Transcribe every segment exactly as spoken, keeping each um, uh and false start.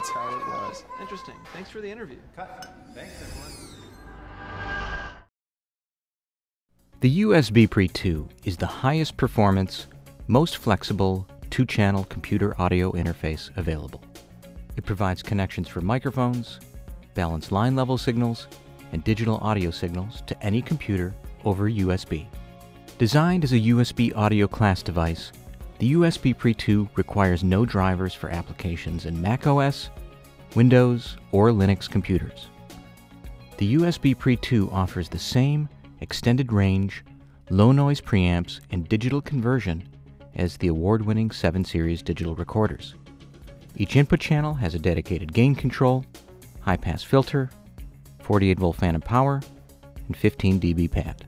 That's how it was. Interesting. Thanks for the interview. Cut. Thanks, everyone. The U S B Pre two is the highest performance, most flexible two-channel computer audio interface available. It provides connections for microphones, balanced line level signals, and digital audio signals to any computer over U S B. Designed as a U S B audio class device, the U S B Pre two requires no drivers for applications in macOS, Windows, or Linux computers. The U S B Pre two offers the same extended range, low noise preamps, and digital conversion as the award-winning seven series digital recorders. Each input channel has a dedicated gain control, high-pass filter, forty-eight volt phantom power, and fifteen D B pad.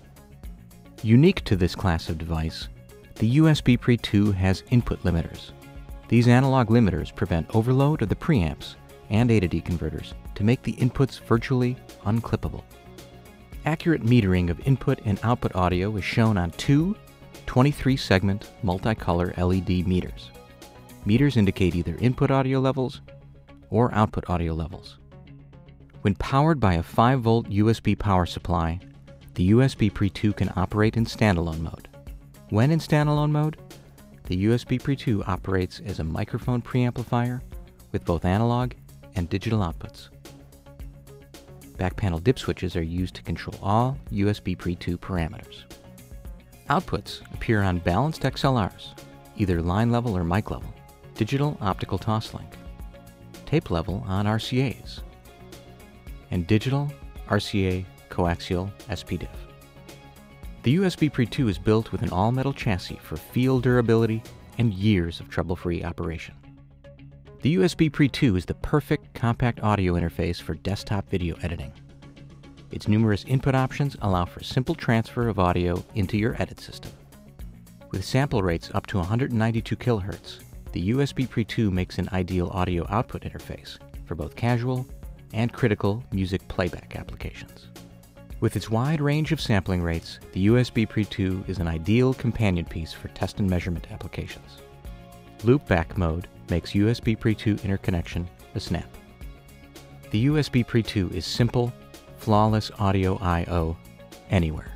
Unique to this class of device, the U S B Pre two has input limiters. These analog limiters prevent overload of the preamps and A to D converters to make the inputs virtually unclippable. Accurate metering of input and output audio is shown on two twenty-three segment multicolor L E D meters. Meters indicate either input audio levels or output audio levels. When powered by a five volt U S B power supply, the U S B Pre two can operate in standalone mode. When in standalone mode, the U S B Pre two operates as a microphone preamplifier with both analog and digital outputs. Back panel dip switches are used to control all U S B Pre two parameters. Outputs appear on balanced X L Rs, either line level or mic level, digital optical toslink, tape level on R C As, and digital R C A coaxial S P D I F. The U S B Pre two is built with an all-metal chassis for field durability and years of trouble-free operation. The U S B Pre two is the perfect compact audio interface for desktop video editing. Its numerous input options allow for simple transfer of audio into your edit system. With sample rates up to one hundred ninety-two kilohertz, the U S B Pre two makes an ideal audio output interface for both casual and critical music playback applications. With its wide range of sampling rates, the U S B Pre two is an ideal companion piece for test and measurement applications. Loopback mode makes U S B Pre two interconnection a snap. The U S B Pre two is simple, flawless audio I O anywhere.